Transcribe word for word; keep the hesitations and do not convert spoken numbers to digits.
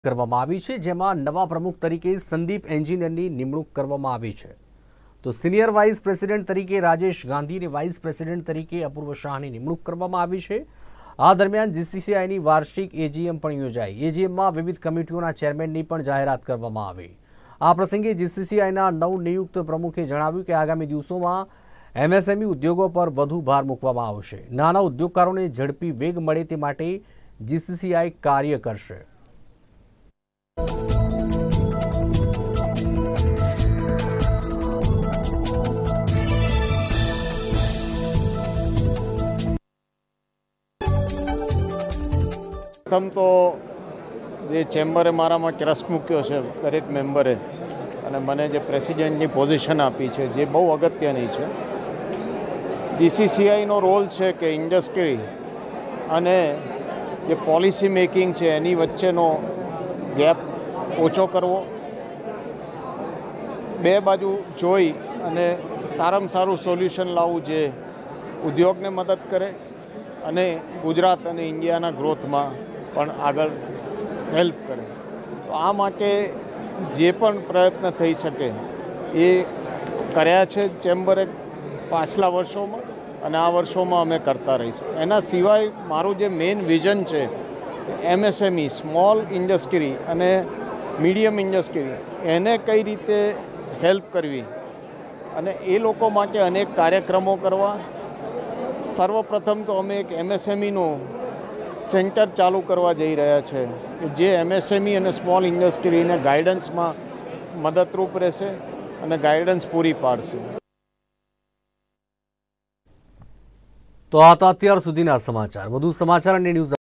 કરવામાં આવી છે, જેમાં નવા પ્રમુખ તરીકે સંદીપ એન્જિનિયરની નિમણૂક કરવામાં આવી છે। તો સિનિયર વાઇસ પ્રેસિડેન્ટ તરીકે રાજેશ ગાંધી અને વાઇસ પ્રેસિડેન્ટ તરીકે અપૂર્વ શાહની નિમણૂક કરવામાં આવી છે। આ દરમિયાન જીસીસીઆઈની વાર્ષિક એજીએમ પણ યોજાઈ। એજીએમમાં વિવિધ કમિટીઓના ચેરમેનની પણ જાહેરાત કરવામાં આવી। આ પ્રસંગે જીસીસીઆઈના નવનિયુક્ત પ્રમુખે જણાવ્યું કે આગામી દિવસોમાં એમએસએમઈ ઉદ્યોગો પર વધુ ભાર મૂકવામાં આવશે। નાના ઉદ્યોગકારોને ઝડપી વેગ મળે તે માટે જીસીસીઆઈ કાર્ય કરશે। પ્રથમ તો જે ચેમ્બરે મારામાં ટ્રસ્ટ મૂક્યો છે દરેક મેમ્બરે અને મને જે પ્રેસિડેન્ટની પોઝિશન આપી છે જે બહુ અગત્યની છે। જીસીસીઆઈનો રોલ છે કે ઇન્ડસ્ટ્રી અને જે પોલિસી મેકિંગ છે એની વચ્ચેનો ગેપ ઓછો કરવો, બે બાજુ જોઈ અને સારામાં સારું સોલ્યુશન લાવવું જે ઉદ્યોગને મદદ કરે અને ગુજરાત અને ઇન્ડિયાના ગ્રોથમાં પણ આગળ હેલ્પ કરે। તો આ માટે જે પણ પ્રયત્ન થઈ શકે એ કર્યા છે ચેમ્બરે પાછલા વર્ષોમાં અને આ વર્ષોમાં અમે કરતા રહીશું। એના સિવાય મારું જે મેઇન વિઝન છે એમએસએમઈ સ્મોલ ઇન્ડસ્ટ્રી અને મીડિયમ ઇન્ડસ્ટ્રી એને કઈ રીતે હેલ્પ કરવી અને એ લોકો માટે અનેક કાર્યક્રમો કરવા। સર્વપ્રથમ તો અમે એક એમએસએમઈનું સેન્ટર ચાલુ કરવા જઈ રહ્યા છે કે જે એમએસએમઈ અને સ્મોલ ઇન્ડસ્ટ્રીને ગાઈડન્સમાં મદદરૂપ રહેશે અને ગાઈડન્સ પૂરી પાડશે। તો આ હતા અત્યાર સુધીના સમાચાર। વધુ સમાચાર અને ન્યૂઝ